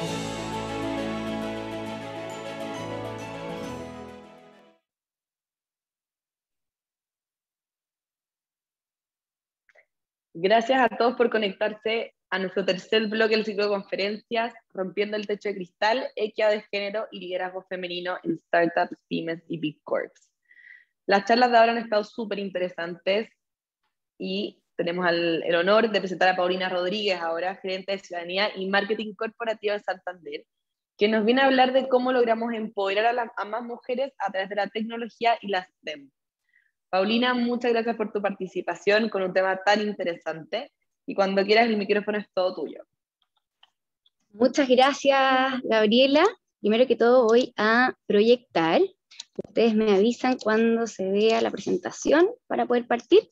Gracias a todos por conectarse a nuestro tercer bloque del ciclo de conferencias, Rompiendo el Techo de Cristal, Equidad de Género y Liderazgo Femenino en Startups, Pymes y Big Corps. Las charlas de ahora han estado súper interesantes y tenemos el honor de presentar a Paulina Rodríguez, ahora gerente de Ciudadanía y Marketing Corporativo de Santander, que nos viene a hablar de cómo logramos empoderar a más mujeres a través de la tecnología y las STEM. Paulina, muchas gracias por tu participación con un tema tan interesante y cuando quieras el micrófono es todo tuyo. Muchas gracias, Gabriela. Primero que todo voy a proyectar. Ustedes me avisan cuando se vea la presentación para poder partir.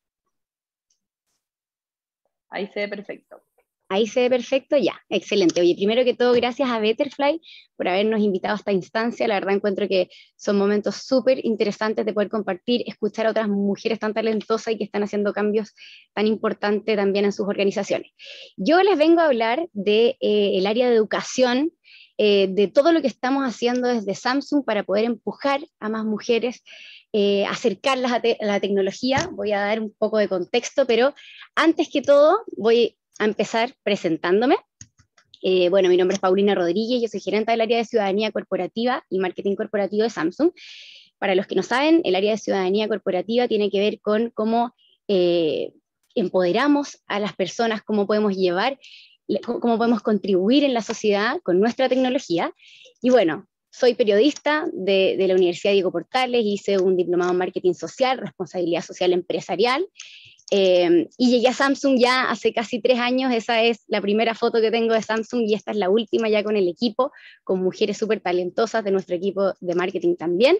Ahí se ve perfecto. Ahí se ve perfecto, ya, excelente. Oye, primero que todo, gracias a Betterfly por habernos invitado a esta instancia. La verdad encuentro que son momentos súper interesantes de poder compartir, escuchar a otras mujeres tan talentosas y que están haciendo cambios tan importantes también en sus organizaciones. Yo les vengo a hablar de el área de educación, de todo lo que estamos haciendo desde Samsung para poder empujar a más mujeres, acercarlas a la tecnología. Voy a dar un poco de contexto, pero antes que todo voy a empezar presentándome. Bueno, mi nombre es Paulina Rodríguez, yo soy gerente del área de Ciudadanía Corporativa y Marketing Corporativo de Samsung. Para los que no saben, el área de Ciudadanía Corporativa tiene que ver con cómo empoderamos a las personas, cómo podemos cómo podemos contribuir en la sociedad con nuestra tecnología. Y bueno, soy periodista de la Universidad Diego Portales, hice un diplomado en Marketing Social, Responsabilidad Social Empresarial, y llegué a Samsung ya hace casi 3 años. Esa es la primera foto que tengo de Samsung y esta es la última ya con el equipo, con mujeres súper talentosas de nuestro equipo de marketing también.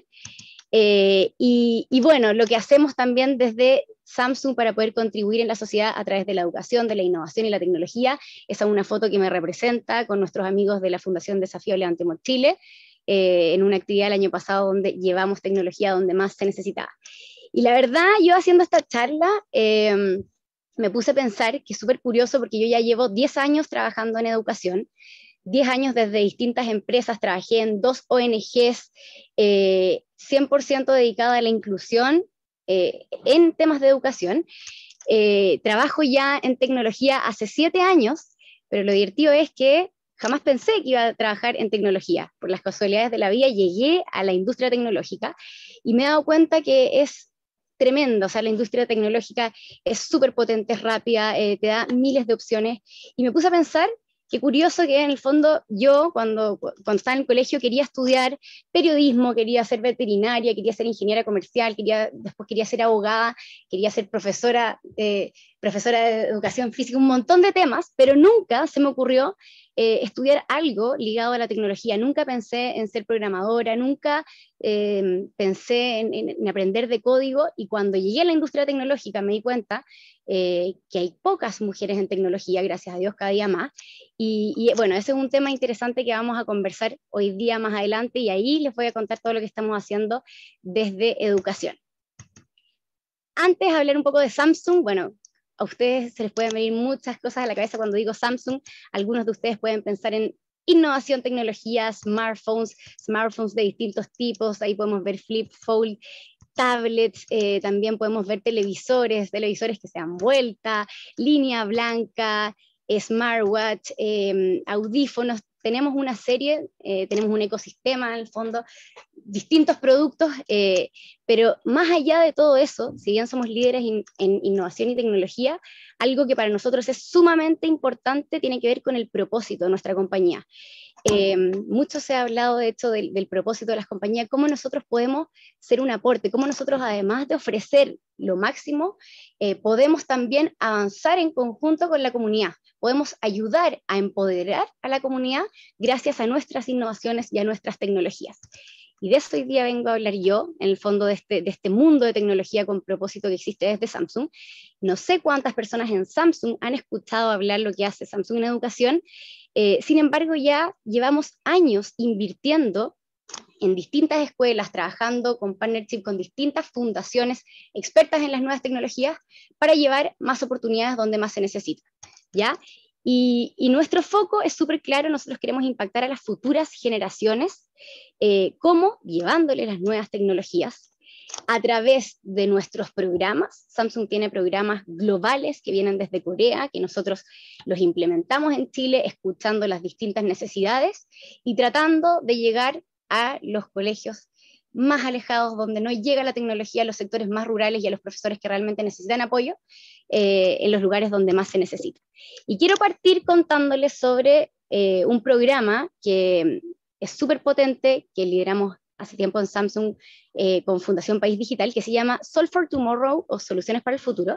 Y bueno, lo que hacemos también desde Samsung para poder contribuir en la sociedad a través de la educación, de la innovación y la tecnología. Esa es una foto que me representa con nuestros amigos de la Fundación Desafío Levantemos Chile, en una actividad el año pasado donde llevamos tecnología donde más se necesitaba. Y la verdad, yo haciendo esta charla, me puse a pensar que es súper curioso porque yo ya llevo 10 años trabajando en educación, 10 años desde distintas empresas, trabajé en 2 ONGs, 100% dedicada a la inclusión en temas de educación. Trabajo ya en tecnología hace 7 años, pero lo divertido es que jamás pensé que iba a trabajar en tecnología. Por las casualidades de la vida llegué a la industria tecnológica y me he dado cuenta que es tremendo. O sea, la industria tecnológica es súper potente, es rápida, te da miles de opciones. Y me puse a pensar, qué curioso que en el fondo yo, cuando estaba en el colegio, quería estudiar periodismo, quería ser veterinaria, quería ser ingeniera comercial, después quería ser abogada, quería ser profesora de educación física, un montón de temas, pero nunca se me ocurrió estudiar algo ligado a la tecnología. Nunca pensé en ser programadora, nunca pensé en aprender de código, y cuando llegué a la industria tecnológica me di cuenta que hay pocas mujeres en tecnología, gracias a Dios cada día más, y bueno, ese es un tema interesante que vamos a conversar hoy día más adelante, y ahí les voy a contar todo lo que estamos haciendo desde educación. Antes de hablar un poco de Samsung, bueno, a ustedes se les pueden venir muchas cosas a la cabeza cuando digo Samsung. Algunos de ustedes pueden pensar en innovación, tecnología, smartphones de distintos tipos. Ahí podemos ver flip, fold, tablets, también podemos ver televisores que se dan vuelta, línea blanca, smartwatch, audífonos. Tenemos una serie, tenemos un ecosistema en el fondo, distintos productos, pero más allá de todo eso, si bien somos líderes en innovación y tecnología, algo que para nosotros es sumamente importante tiene que ver con el propósito de nuestra compañía. Mucho se ha hablado, de hecho, del propósito de las compañías, cómo nosotros podemos ser un aporte, cómo nosotros, además de ofrecer lo máximo, podemos también avanzar en conjunto con la comunidad, podemos ayudar a empoderar a la comunidad gracias a nuestras innovaciones y a nuestras tecnologías. Y de eso hoy día vengo a hablar yo, en el fondo, de este mundo de tecnología con propósito que existe desde Samsung. No sé cuántas personas en Samsung han escuchado hablar lo que hace Samsung en educación. Sin embargo, ya llevamos años invirtiendo en distintas escuelas, trabajando con partnership con distintas fundaciones expertas en las nuevas tecnologías para llevar más oportunidades donde más se necesitan, ¿ya? Y nuestro foco es súper claro, nosotros queremos impactar a las futuras generaciones, ¿cómo? Llevándoles las nuevas tecnologías a través de nuestros programas. Samsung tiene programas globales que vienen desde Corea, que nosotros los implementamos en Chile, escuchando las distintas necesidades y tratando de llegar a los colegios más alejados, donde no llega la tecnología, a los sectores más rurales y a los profesores que realmente necesitan apoyo, en los lugares donde más se necesita. Y quiero partir contándoles sobre un programa que es súper potente, que lideramos hace tiempo en Samsung con Fundación País Digital, que se llama Solve for Tomorrow, o Soluciones para el Futuro,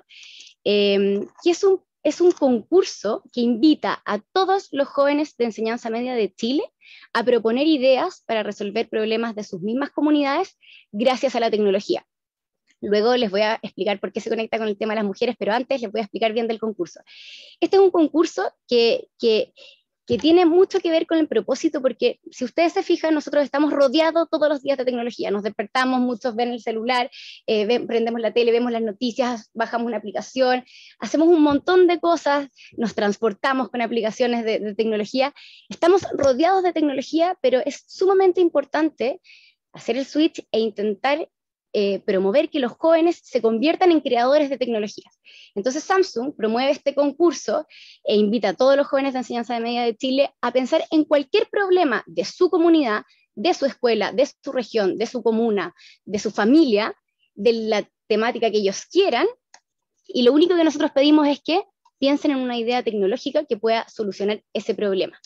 que es un concurso que invita a todos los jóvenes de enseñanza media de Chile a proponer ideas para resolver problemas de sus mismas comunidades gracias a la tecnología. Luego les voy a explicar por qué se conecta con el tema de las mujeres, pero antes les voy a explicar bien del concurso. Este es un concurso que tiene mucho que ver con el propósito, porque si ustedes se fijan, nosotros estamos rodeados todos los días de tecnología, nos despertamos, muchos ven el celular, prendemos la tele, vemos las noticias, bajamos una aplicación, hacemos un montón de cosas, nos transportamos con aplicaciones de tecnología, estamos rodeados de tecnología, pero es sumamente importante hacer el switch e intentar promover que los jóvenes se conviertan en creadores de tecnologías. Entonces Samsung promueve este concurso e invita a todos los jóvenes de enseñanza de media de Chile a pensar en cualquier problema de su comunidad, de su escuela, de su región, de su comuna, de su familia, de la temática que ellos quieran, y lo único que nosotros pedimos es que piensen en una idea tecnológica que pueda solucionar ese problema.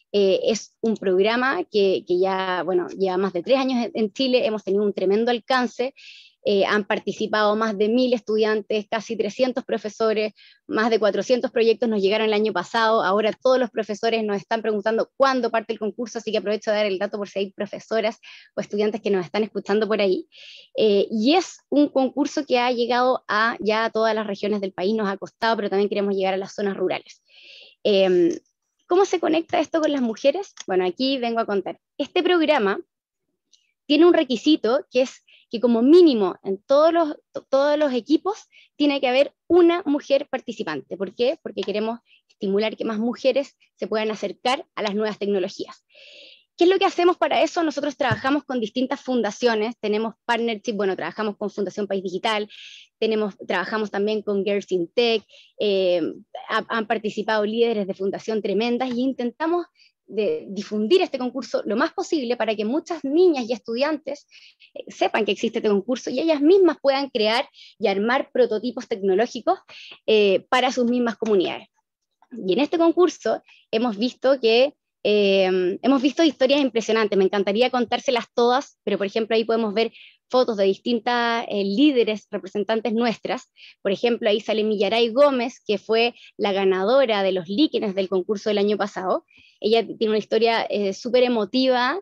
Es un programa que ya, bueno, lleva más de 3 años en Chile, hemos tenido un tremendo alcance, han participado más de 1000 estudiantes, casi 300 profesores, más de 400 proyectos nos llegaron el año pasado, ahora todos los profesores nos están preguntando cuándo parte el concurso, así que aprovecho de dar el dato por si hay profesoras o estudiantes que nos están escuchando por ahí, y es un concurso que ha llegado ya a todas las regiones del país, nos ha costado, pero también queremos llegar a las zonas rurales. ¿Cómo se conecta esto con las mujeres? Bueno, aquí vengo a contar. Este programa tiene un requisito que es que como mínimo en todos los equipos tiene que haber una mujer participante. ¿Por qué? Porque queremos estimular que más mujeres se puedan acercar a las nuevas tecnologías. ¿Qué es lo que hacemos para eso? Nosotros trabajamos con distintas fundaciones, tenemos partnership, bueno, trabajamos con Fundación País Digital, trabajamos también con Girls in Tech, han participado líderes de fundación tremendas y intentamos difundir este concurso lo más posible para que muchas niñas y estudiantes sepan que existe este concurso y ellas mismas puedan crear y armar prototipos tecnológicos para sus mismas comunidades. Y en este concurso hemos visto historias impresionantes, me encantaría contárselas todas, pero por ejemplo ahí podemos ver fotos de distintas líderes, representantes nuestras. Por ejemplo, ahí sale Millaray Gómez, que fue la ganadora de los líquenes del concurso del año pasado. Ella tiene una historia súper emotiva,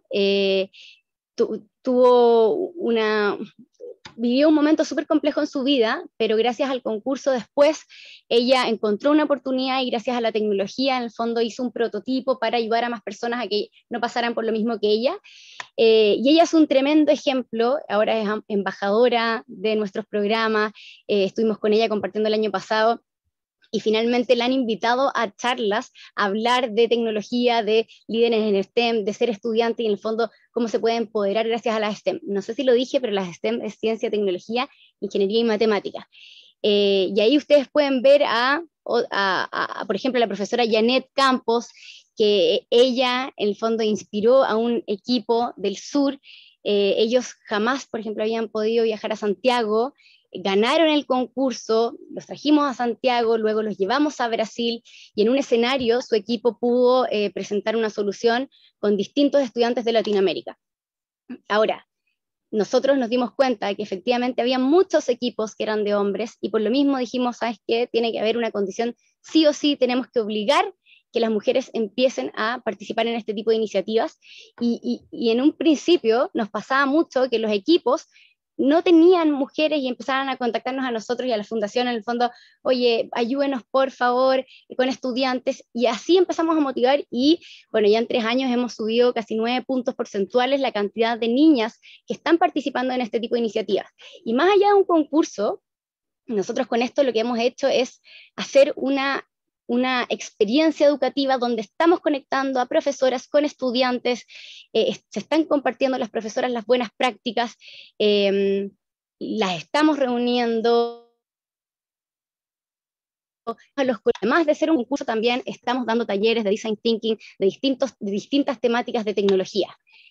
vivió un momento súper complejo en su vida, pero gracias al concurso después ella encontró una oportunidad y gracias a la tecnología en el fondo hizo un prototipo para ayudar a más personas a que no pasaran por lo mismo que ella. Y ella es un tremendo ejemplo, ahora es embajadora de nuestros programas, estuvimos con ella compartiendo el año pasado, y finalmente la han invitado a charlas, a hablar de tecnología, de líderes en STEM, de ser estudiante y en el fondo cómo se puede empoderar gracias a las STEM. No sé si lo dije, pero las STEM es ciencia, tecnología, ingeniería y matemáticas. Y ahí ustedes pueden ver por ejemplo, la profesora Janet Campos, que ella en el fondo inspiró a un equipo del sur. Ellos jamás, por ejemplo, habían podido viajar a Santiago, ganaron el concurso, los trajimos a Santiago, luego los llevamos a Brasil y en un escenario su equipo pudo presentar una solución con distintos estudiantes de Latinoamérica. Ahora, nosotros nos dimos cuenta de que efectivamente había muchos equipos que eran de hombres y por lo mismo dijimos, ¿sabes qué? Tiene que haber una condición, sí o sí tenemos que obligar que las mujeres empiecen a participar en este tipo de iniciativas y en un principio nos pasaba mucho que los equipos no tenían mujeres y empezaron a contactarnos a nosotros y a la fundación en el fondo, oye, ayúdenos por favor con estudiantes, y así empezamos a motivar y bueno, ya en 3 años hemos subido casi 9 puntos porcentuales la cantidad de niñas que están participando en este tipo de iniciativas. Y más allá de un concurso, nosotros con esto lo que hemos hecho es hacer una una experiencia educativa donde estamos conectando a profesoras con estudiantes, se están compartiendo las profesoras las buenas prácticas, las estamos reuniendo. Además de ser un curso, también estamos dando talleres de design thinking de distintas temáticas de tecnología.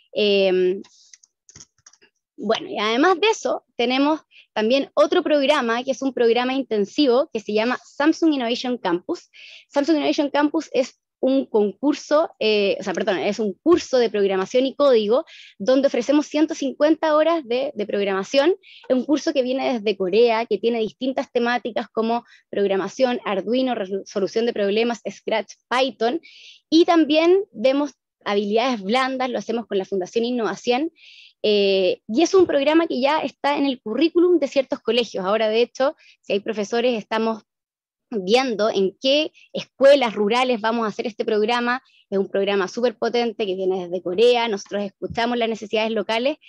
Bueno, y además de eso, tenemos también otro programa, que es un programa intensivo, que se llama Samsung Innovation Campus. Samsung Innovation Campus es un concurso, es un curso de programación y código, donde ofrecemos 150 horas de programación. Es un curso que viene desde Corea, que tiene distintas temáticas como programación, Arduino, resolución de problemas, Scratch, Python, y también vemos habilidades blandas, lo hacemos con la Fundación Innovación, y es un programa que ya está en el currículum de ciertos colegios. Ahora, de hecho, si hay profesores, estamos viendo en qué escuelas rurales vamos a hacer este programa. Es un programa súper potente que viene desde Corea, nosotros escuchamos las necesidades locales.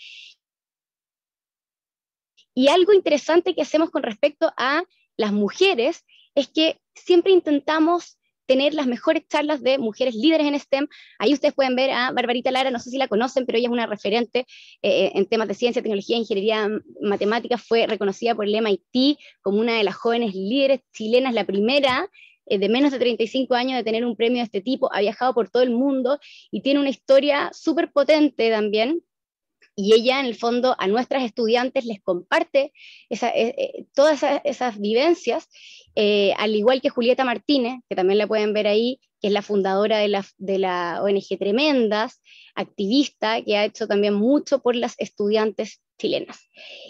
Y algo interesante que hacemos con respecto a las mujeres es que siempre intentamos tener las mejores charlas de mujeres líderes en STEM. Ahí ustedes pueden ver a Barbarita Lara, no sé si la conocen, pero ella es una referente en temas de ciencia, tecnología, ingeniería, matemáticas. Fue reconocida por el MIT como una de las jóvenes líderes chilenas, la primera de menos de 35 años de tener un premio de este tipo. Ha viajado por todo el mundo y tiene una historia súper potente también. Y ella, en el fondo, a nuestras estudiantes les comparte todas esas vivencias, al igual que Julieta Martínez, que también la pueden ver ahí, que es la fundadora de la ONG Tremendas, activista, que ha hecho también mucho por las estudiantes chilenas.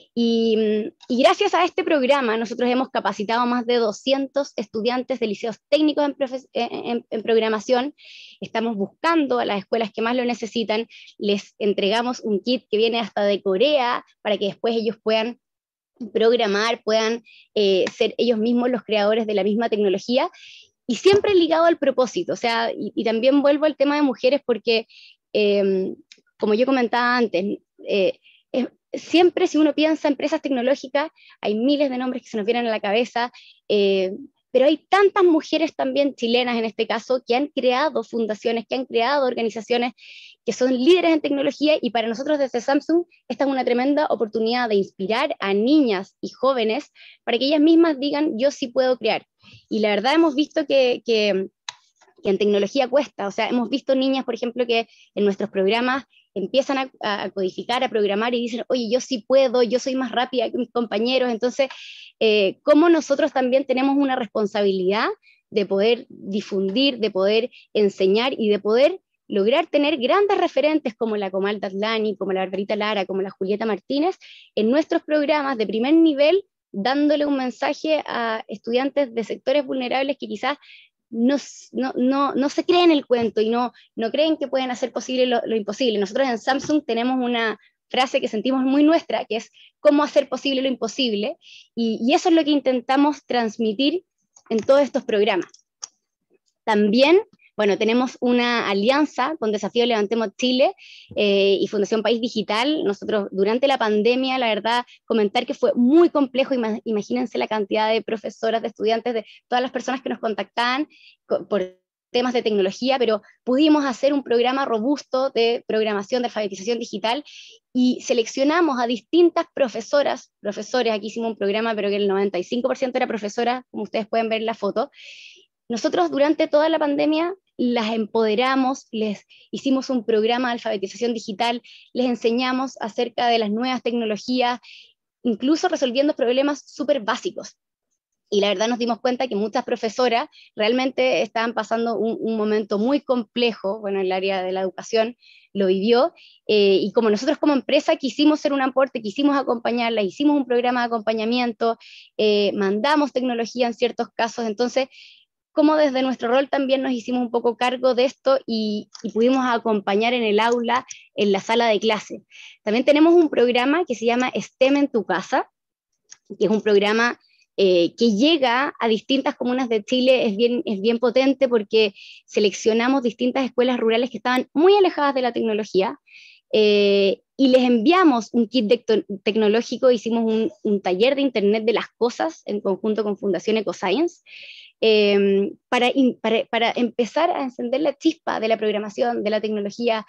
Y gracias a este programa nosotros hemos capacitado a más de 200 estudiantes de liceos técnicos en programación. Estamos buscando a las escuelas que más lo necesitan, les entregamos un kit que viene hasta de Corea para que después ellos puedan programar, puedan ser ellos mismos los creadores de la misma tecnología, y siempre ligado al propósito. O sea, y también vuelvo al tema de mujeres porque, como yo comentaba antes, siempre si uno piensa en empresas tecnológicas, hay miles de nombres que se nos vienen a la cabeza, pero hay tantas mujeres también chilenas en este caso que han creado fundaciones, que han creado organizaciones que son líderes en tecnología, y para nosotros desde Samsung esta es una tremenda oportunidad de inspirar a niñas y jóvenes para que ellas mismas digan yo sí puedo crear. Y la verdad hemos visto que en tecnología cuesta. O sea, hemos visto niñas, por ejemplo, que en nuestros programas empiezan a codificar, a programar y dicen, oye, yo sí puedo, yo soy más rápida que mis compañeros. Entonces, cómo nosotros también tenemos una responsabilidad de poder difundir, de poder enseñar y de poder lograr tener grandes referentes como la Comal Datlani, como la Barbarita Lara, como la Julieta Martínez, en nuestros programas de primer nivel, dándole un mensaje a estudiantes de sectores vulnerables que quizás no se creen el cuento y no creen que pueden hacer posible lo imposible. Nosotros en Samsung tenemos una frase que sentimos muy nuestra, que es cómo hacer posible lo imposible, y eso es lo que intentamos transmitir en todos estos programas. También, bueno, tenemos una alianza con Desafío Levantemos Chile y Fundación País Digital. Nosotros durante la pandemia, la verdad, comentar que fue muy complejo. Imagínense la cantidad de profesoras, de estudiantes, de todas las personas que nos contactaban por temas de tecnología, pero pudimos hacer un programa robusto de programación, de alfabetización digital, y seleccionamos a distintas profesoras, profesores. Aquí hicimos un programa, pero que el 95% era profesora, como ustedes pueden ver en la foto. Nosotros durante toda la pandemia las empoderamos, les hicimos un programa de alfabetización digital, les enseñamos acerca de las nuevas tecnologías, incluso resolviendo problemas súper básicos. Y la verdad nos dimos cuenta que muchas profesoras realmente estaban pasando un momento muy complejo. Bueno, el área de la educación lo vivió, y como nosotros como empresa quisimos ser un aporte, quisimos acompañarlas, hicimos un programa de acompañamiento, mandamos tecnología en ciertos casos. Entonces, como desde nuestro rol también nos hicimos un poco cargo de esto y pudimos acompañar en el aula, en la sala de clase. También tenemos un programa que se llama STEM en tu casa, que es un programa que llega a distintas comunas de Chile. Es bien potente porque seleccionamos distintas escuelas rurales que estaban muy alejadas de la tecnología, y les enviamos un kit tecnológico. Hicimos un taller de Internet de las Cosas en conjunto con Fundación EcoScience, para empezar a encender la chispa de la programación, de la tecnología.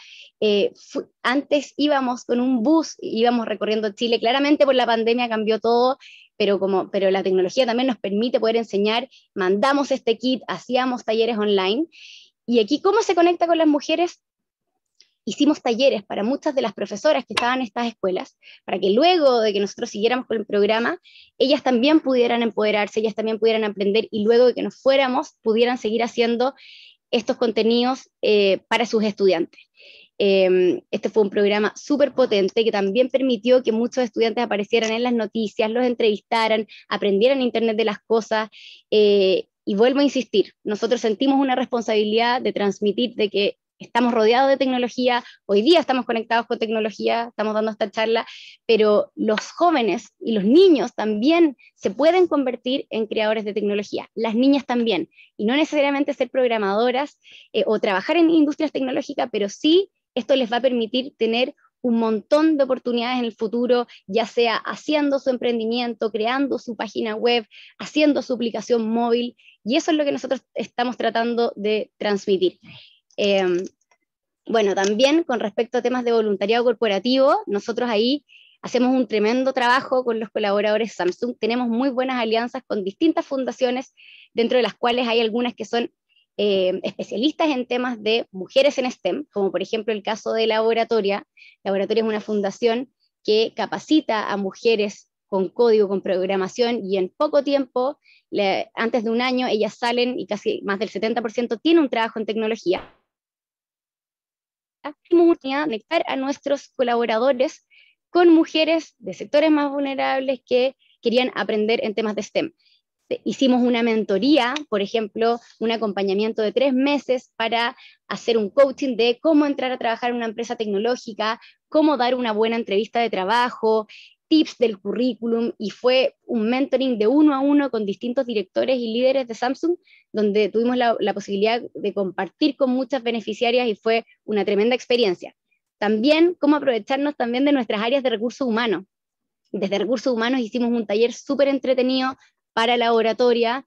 Antes íbamos con un bus, íbamos recorriendo Chile, claramente por la pandemia cambió todo, pero la tecnología también nos permite poder enseñar, mandamos este kit, hacíamos talleres online, y aquí ¿cómo se conecta con las mujeres? Hicimos talleres para muchas de las profesoras que estaban en estas escuelas, para que luego de que nosotros siguiéramos con el programa, ellas también pudieran empoderarse, ellas también pudieran aprender, y luego de que nos fuéramos, pudieran seguir haciendo estos contenidos para sus estudiantes. Este fue un programa súper potente que también permitió que muchos estudiantes aparecieran en las noticias, los entrevistaran, aprendieran Internet de las cosas, y vuelvo a insistir, nosotros sentimos una responsabilidad de transmitir de que estamos rodeados de tecnología, hoy día estamos conectados con tecnología, estamos dando esta charla, pero los jóvenes y los niños también se pueden convertir en creadores de tecnología, las niñas también, y no necesariamente ser programadoras o trabajar en industrias tecnológicas, pero sí esto les va a permitir tener un montón de oportunidades en el futuro, ya sea haciendo su emprendimiento, creando su página web, haciendo su aplicación móvil, y eso es lo que nosotros estamos tratando de transmitir. Bueno, también con respecto a temas de voluntariado corporativo, nosotros ahí hacemos un tremendo trabajo con los colaboradores Samsung, tenemos muy buenas alianzas con distintas fundaciones, dentro de las cuales hay algunas que son especialistas en temas de mujeres en STEM, como por ejemplo el caso de Laboratoria. Laboratoria es una fundación que capacita a mujeres con código, con programación, y en poco tiempo, antes de un año, ellas salen y casi más del 70% tiene un trabajo en tecnología. Tuvimos una oportunidad de conectar a nuestros colaboradores con mujeres de sectores más vulnerables que querían aprender en temas de STEM. Hicimos una mentoría, por ejemplo, un acompañamiento de 3 meses para hacer un coaching de cómo entrar a trabajar en una empresa tecnológica, cómo dar una buena entrevista de trabajo, tips del currículum, y fue un mentoring de 1 a 1 con distintos directores y líderes de Samsung, donde tuvimos la posibilidad de compartir con muchas beneficiarias y fue una tremenda experiencia. También cómo aprovecharnos también de nuestras áreas de recursos humanos. Desde recursos humanos hicimos un taller súper entretenido para Laboratoria,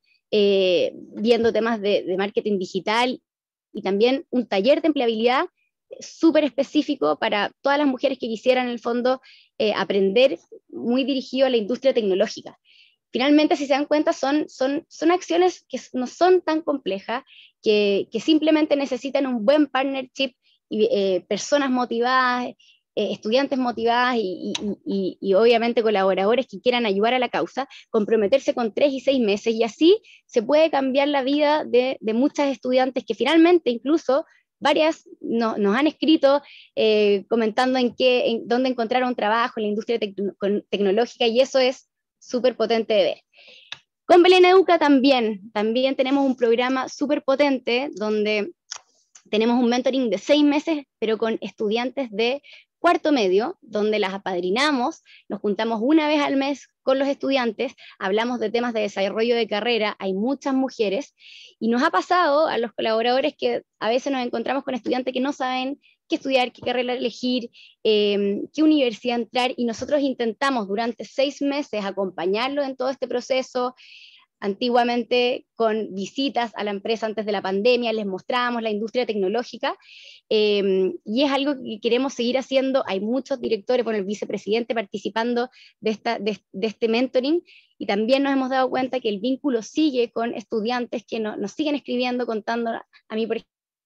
viendo temas de marketing digital, y también un taller de empleabilidad súper específico para todas las mujeres que quisieran en el fondo aprender, muy dirigido a la industria tecnológica. Finalmente, si se dan cuenta, son acciones que no son tan complejas, que simplemente necesitan un buen partnership y personas motivadas, estudiantes motivadas y obviamente colaboradores que quieran ayudar a la causa, comprometerse con 3 y 6 meses, y así se puede cambiar la vida de muchas estudiantes que finalmente incluso varias nos han escrito comentando en dónde encontrar un trabajo en la industria tecnológica, y eso es súper potente de ver. Con Belén Educa también tenemos un programa súper potente donde tenemos un mentoring de 6 meses, pero con estudiantes de cuarto medio, donde las apadrinamos, nos juntamos una vez al mes con los estudiantes, hablamos de temas de desarrollo de carrera, hay muchas mujeres, y nos ha pasado a los colaboradores que a veces nos encontramos con estudiantes que no saben qué estudiar, qué carrera elegir, qué universidad entrar, y nosotros intentamos durante 6 meses acompañarlos en todo este proceso. Antiguamente con visitas a la empresa antes de la pandemia, les mostrábamos la industria tecnológica, y es algo que queremos seguir haciendo. Hay muchos directores, bueno, el vicepresidente participando de este mentoring, y también nos hemos dado cuenta que el vínculo sigue con estudiantes que nos siguen escribiendo, contando. A mí, por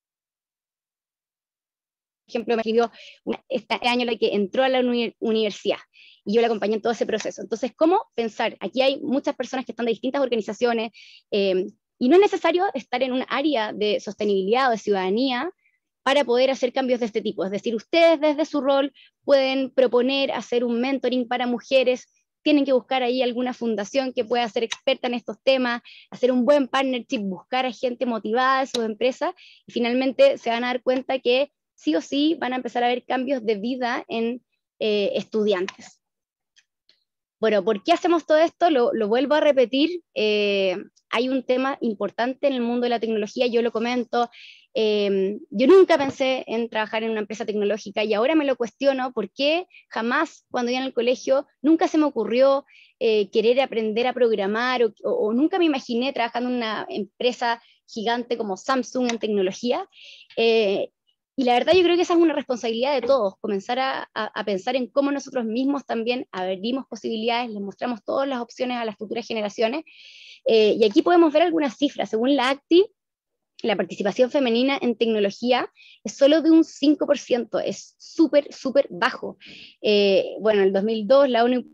ejemplo, me escribió este año la que entró a la universidad, y yo la acompañé en todo ese proceso. Entonces, ¿cómo pensar? Aquí hay muchas personas que están de distintas organizaciones, y no es necesario estar en un área de sostenibilidad o de ciudadanía para poder hacer cambios de este tipo. Es decir, ustedes desde su rol pueden proponer hacer un mentoring para mujeres, tienen que buscar ahí alguna fundación que pueda ser experta en estos temas, hacer un buen partnership, buscar a gente motivada de sus empresas, y finalmente se van a dar cuenta que sí o sí van a empezar a ver cambios de vida en estudiantes. Bueno, ¿por qué hacemos todo esto? Lo vuelvo a repetir. Hay un tema importante en el mundo de la tecnología, yo lo comento, Yo nunca pensé en trabajar en una empresa tecnológica y ahora me lo cuestiono porque jamás cuando iba en el colegio nunca se me ocurrió querer aprender a programar o nunca me imaginé trabajando en una empresa gigante como Samsung en tecnología. Y la verdad yo creo que esa es una responsabilidad de todos, comenzar a pensar en cómo nosotros mismos también abrimos posibilidades, les mostramos todas las opciones a las futuras generaciones. Y aquí podemos ver algunas cifras. Según la ACTI, la participación femenina en tecnología es solo de un 5%, es súper, súper bajo. Bueno, en el 2002 la ONU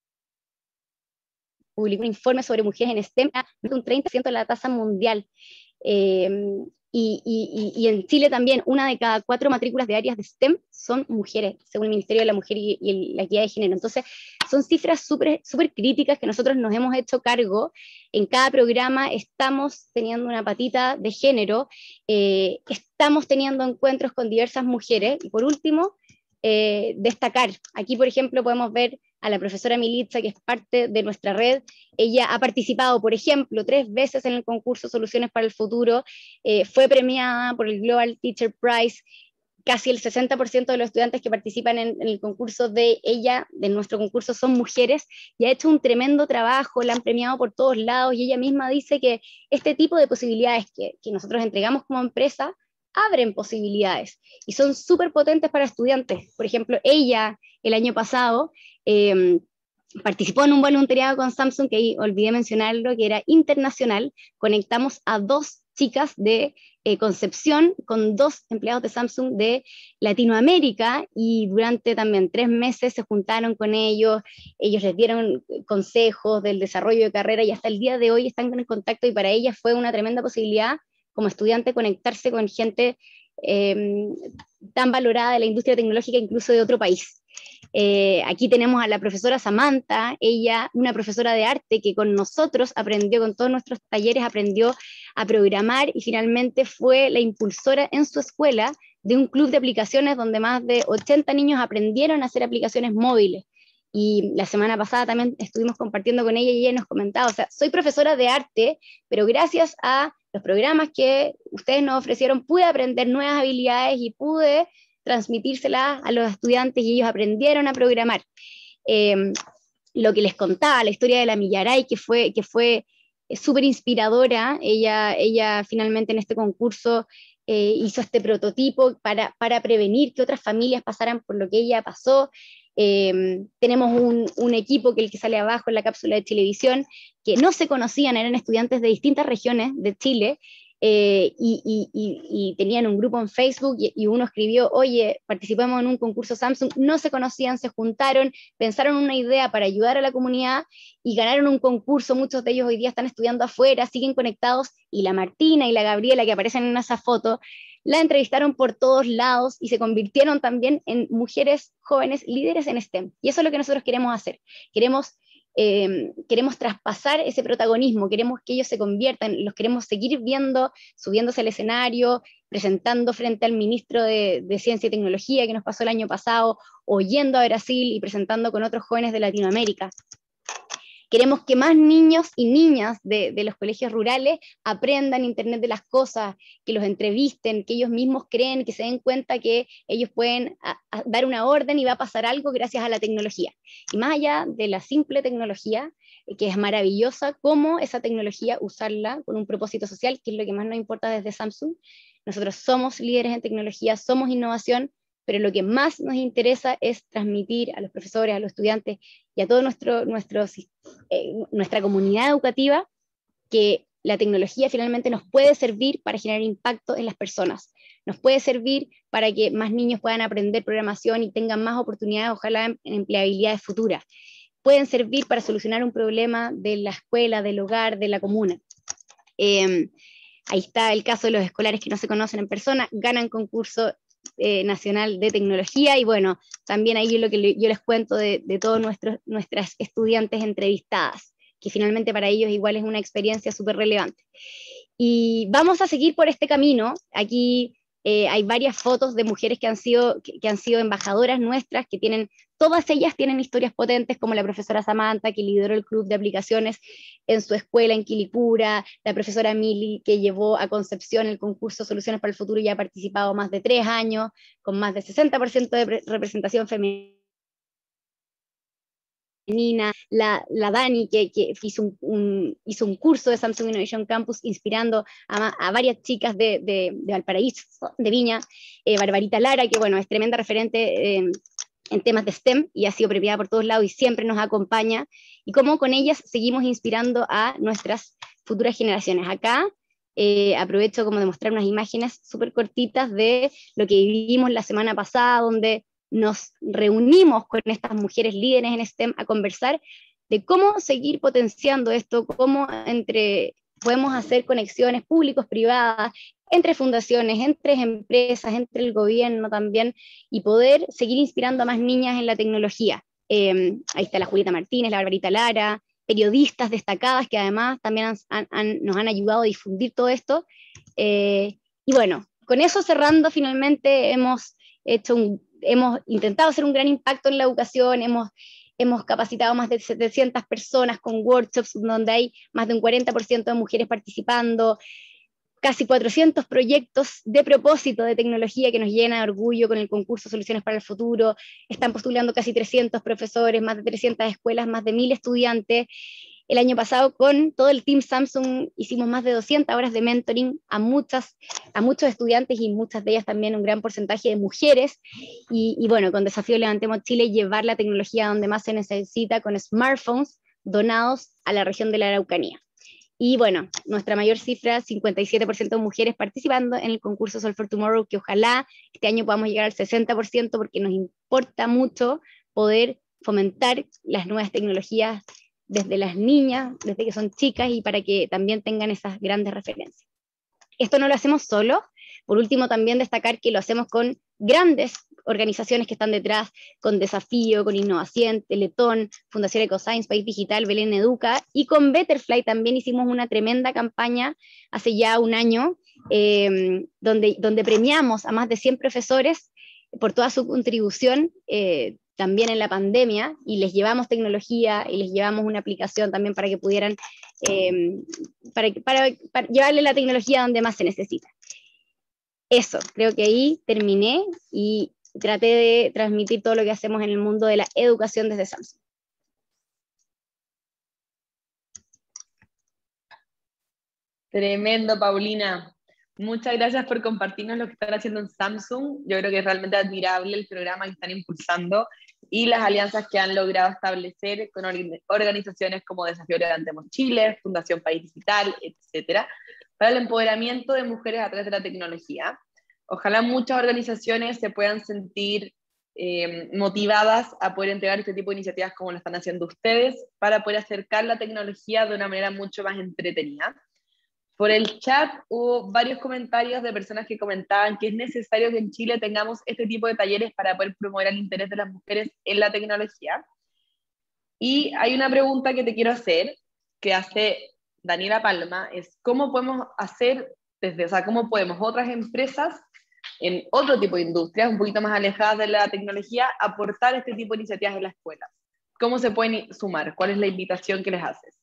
publicó un informe sobre mujeres en STEM, un 30% de la tasa mundial. Eh, y en Chile también, 1 de cada 4 matrículas de áreas de STEM son mujeres, según el Ministerio de la Mujer y la Equidad de Género. Entonces, son cifras súper super críticas que nosotros nos hemos hecho cargo. En cada programa estamos teniendo una patita de género, estamos teniendo encuentros con diversas mujeres. Y por último, destacar, aquí por ejemplo podemos ver a la profesora Militza, que es parte de nuestra red. Ella ha participado, por ejemplo, 3 veces en el concurso Soluciones para el Futuro, fue premiada por el Global Teacher Prize. Casi el 60% de los estudiantes que participan en el concurso de nuestro concurso, son mujeres, y ha hecho un tremendo trabajo, la han premiado por todos lados, y ella misma dice que este tipo de posibilidades que nosotros entregamos como empresa abren posibilidades y son súper potentes para estudiantes. Por ejemplo, ella el año pasado participó en un voluntariado con Samsung, que ahí olvidé mencionarlo, que era internacional. Conectamos a 2 chicas de Concepción con 2 empleados de Samsung de Latinoamérica, y durante también 3 meses se juntaron con ellos les dieron consejos del desarrollo de carrera, y hasta el día de hoy están en contacto, y para ellas fue una tremenda posibilidad como estudiante conectarse con gente tan valorada de la industria tecnológica, incluso de otro país. Aquí tenemos a la profesora Samantha, ella, una profesora de arte que con nosotros aprendió, con todos nuestros talleres, aprendió a programar, y finalmente fue la impulsora en su escuela de un club de aplicaciones donde más de 80 niños aprendieron a hacer aplicaciones móviles. Y la semana pasada también estuvimos compartiendo con ella, y ella nos comentaba, o sea, soy profesora de arte, pero gracias a los programas que ustedes nos ofrecieron pude aprender nuevas habilidades y pude transmitírselas a los estudiantes, y ellos aprendieron a programar. Lo que les contaba, la historia de la Millaray, que fue súper inspiradora. Ella finalmente en este concurso hizo este prototipo para prevenir que otras familias pasaran por lo que ella pasó. Tenemos un equipo, que el que sale abajo en la cápsula de televisión, que no se conocían, eran estudiantes de distintas regiones de Chile, y tenían un grupo en Facebook, y uno escribió, oye, participamos en un concurso Samsung, no se conocían, se juntaron, pensaron una idea para ayudar a la comunidad y ganaron un concurso. Muchos de ellos hoy día están estudiando afuera, siguen conectados, y la Martina y la Gabriela, que aparecen en esa foto, la entrevistaron por todos lados y se convirtieron también en mujeres jóvenes líderes en STEM. Y eso es lo que nosotros queremos hacer. Queremos traspasar ese protagonismo, queremos que ellos se conviertan, los queremos seguir viendo, subiéndose al escenario, presentando frente al ministro de Ciencia y Tecnología, que nos pasó el año pasado, o yendo a Brasil y presentando con otros jóvenes de Latinoamérica. Queremos que más niños y niñas de los colegios rurales aprendan Internet de las cosas, que los entrevisten, que ellos mismos creen, que se den cuenta que ellos pueden dar una orden y va a pasar algo gracias a la tecnología. Y más allá de la simple tecnología, que es maravillosa, cómo esa tecnología usarla con un propósito social, que es lo que más nos importa desde Samsung. Nosotros somos líderes en tecnología, somos innovación, pero lo que más nos interesa es transmitir a los profesores, a los estudiantes y a toda nuestra comunidad educativa que la tecnología finalmente nos puede servir para generar impacto en las personas, nos puede servir para que más niños puedan aprender programación y tengan más oportunidades, ojalá en empleabilidades futuras, pueden servir para solucionar un problema de la escuela, del hogar, de la comuna. Ahí está el caso de los escolares que no se conocen en persona, ganan concurso nacional de tecnología, y bueno, también ahí lo que yo les cuento de todos nuestras estudiantes entrevistadas, que finalmente para ellos igual es una experiencia súper relevante. Y vamos a seguir por este camino. Aquí hay varias fotos de mujeres que han sido embajadoras nuestras, que tienen todas ellas tienen historias potentes, como la profesora Samantha, que lideró el club de aplicaciones en su escuela en Quilicura, la profesora Mili, que llevó a Concepción el concurso Soluciones para el Futuro y ha participado más de 3 años, con más de 60% de representación femenina. La Dani, que hizo un curso de Samsung Innovation Campus inspirando a varias chicas de Valparaíso, de Viña, Barbarita Lara, que bueno, es tremenda referente en temas de STEM y ha sido premiada por todos lados y siempre nos acompaña, y cómo con ellas seguimos inspirando a nuestras futuras generaciones. Acá aprovecho como de mostrar unas imágenes súper cortitas de lo que vivimos la semana pasada, donde nos reunimos con estas mujeres líderes en STEM a conversar de cómo seguir potenciando esto, cómo podemos hacer conexiones públicos-privadas, entre fundaciones, entre empresas, entre el gobierno también, y poder seguir inspirando a más niñas en la tecnología. Ahí está la Julieta Martínez, la Barbarita Lara, periodistas destacadas que además también nos han ayudado a difundir todo esto. Y bueno, con eso cerrando, finalmente hemos intentado hacer un gran impacto en la educación, hemos capacitado más de 700 personas con workshops donde hay más de un 40% de mujeres participando, casi 400 proyectos de propósito de tecnología que nos llena de orgullo con el concurso Soluciones para el Futuro. Están postulando casi 300 profesores, más de 300 escuelas, más de 1000 estudiantes. El año pasado con todo el Team Samsung hicimos más de 200 horas de mentoring a muchos estudiantes, y muchas de ellas también un gran porcentaje de mujeres. Y bueno, con Desafío Levantemos Chile, llevar la tecnología donde más se necesita, con smartphones donados a la región de la Araucanía. Y bueno, nuestra mayor cifra, 57% de mujeres participando en el concurso Solve for Tomorrow, que ojalá este año podamos llegar al 60%, porque nos importa mucho poder fomentar las nuevas tecnologías desde las niñas, desde que son chicas, y para que también tengan esas grandes referencias. Esto no lo hacemos solo. Por último, también destacar que lo hacemos con grandes organizaciones que están detrás, con Desafío, con Innovación, Teletón, Fundación Ecoscience, País Digital, Belén Educa, y con Betterfly también hicimos una tremenda campaña hace ya un año, donde premiamos a más de 100 profesores por toda su contribución, también en la pandemia, y les llevamos tecnología y les llevamos una aplicación también para que pudieran, para llevarle la tecnología donde más se necesita. Eso, creo que ahí terminé y traté de transmitir todo lo que hacemos en el mundo de la educación desde Samsung. Tremendo, Paulina. Muchas gracias por compartirnos lo que están haciendo en Samsung. Yo creo que es realmente admirable el programa que están impulsando y las alianzas que han logrado establecer con organizaciones como Desafío Levantemos Chile, Fundación País Digital, etcétera, para el empoderamiento de mujeres a través de la tecnología. Ojalá muchas organizaciones se puedan sentir motivadas a poder entregar este tipo de iniciativas como lo están haciendo ustedes, para poder acercar la tecnología de una manera mucho más entretenida. Por el chat hubo varios comentarios de personas que comentaban que es necesario que en Chile tengamos este tipo de talleres para poder promover el interés de las mujeres en la tecnología. Y hay una pregunta que te quiero hacer, que hace Daniela Palma, es ¿cómo podemos hacer cómo podemos otras empresas en otro tipo de industrias, un poquito más alejadas de la tecnología, aportar este tipo de iniciativas en las escuelas? ¿Cómo se pueden sumar? ¿Cuál es la invitación que les haces?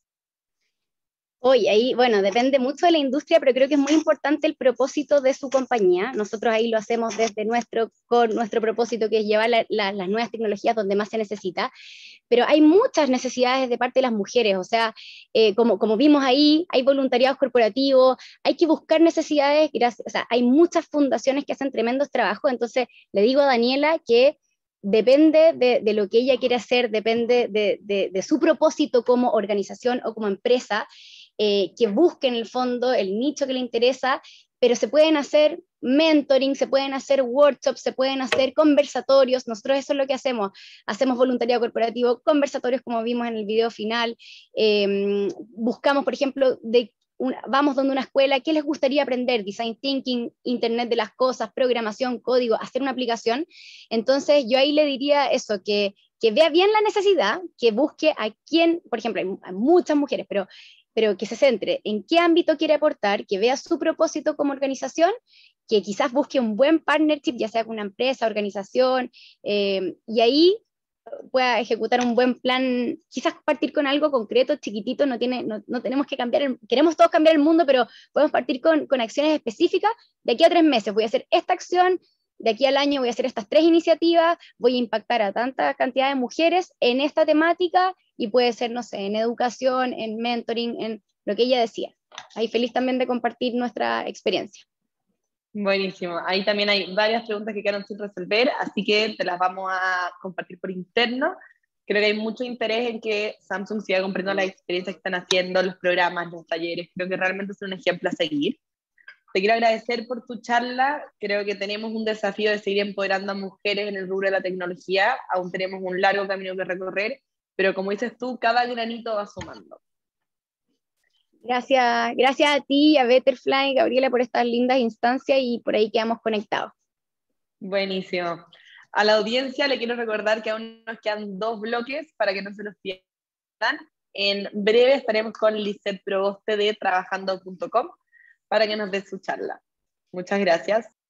Hoy ahí, bueno, depende mucho de la industria, pero creo que es muy importante el propósito de su compañía. Nosotros ahí lo hacemos desde con nuestro propósito, que es llevar las nuevas tecnologías donde más se necesita. Pero hay muchas necesidades de parte de las mujeres, o sea, como vimos ahí, hay voluntariados corporativos, hay que buscar necesidades, o sea, hay muchas fundaciones que hacen tremendos trabajos. Entonces le digo a Daniela que depende de lo que ella quiere hacer, depende de su propósito como organización o como empresa, que busque en el fondo el nicho que le interesa, pero se pueden hacer mentoring, se pueden hacer workshops, se pueden hacer conversatorios. Nosotros eso es lo que hacemos voluntariado corporativo, conversatorios como vimos en el video final. Buscamos, por ejemplo, vamos donde una escuela, ¿qué les gustaría aprender? Design Thinking, Internet de las Cosas, programación, código, hacer una aplicación. Entonces yo ahí le diría eso, que vea bien la necesidad, que busque a quién, por ejemplo, hay muchas mujeres, pero que se centre en qué ámbito quiere aportar, que vea su propósito como organización, que quizás busque un buen partnership, ya sea con una empresa, organización, y ahí pueda ejecutar un buen plan, quizás partir con algo concreto, chiquitito, no tenemos que cambiar, queremos todos cambiar el mundo, pero podemos partir con acciones específicas. De aquí a 3 meses voy a hacer esta acción, de aquí al año voy a hacer estas 3 iniciativas, voy a impactar a tanta cantidad de mujeres en esta temática, y puede ser, no sé, en educación, en mentoring, en lo que ella decía. Ahí feliz también de compartir nuestra experiencia. Buenísimo. Ahí también hay varias preguntas que quedaron sin resolver, así que te las vamos a compartir por interno. Creo que hay mucho interés en que Samsung siga compartiendo las experiencias que están haciendo, los programas, los talleres. Creo que realmente es un ejemplo a seguir. Te quiero agradecer por tu charla. Creo que tenemos un desafío de seguir empoderando a mujeres en el rubro de la tecnología. Aún tenemos un largo camino que recorrer, pero como dices tú, cada granito va sumando. Gracias a ti, a Betterfly, Gabriela, por estas lindas instancias, y por ahí quedamos conectados. Buenísimo. A la audiencia le quiero recordar que aún nos quedan 2 bloques para que no se los pierdan. En breve estaremos con Lisette Proboste de trabajando.com para que nos dé su charla. Muchas gracias.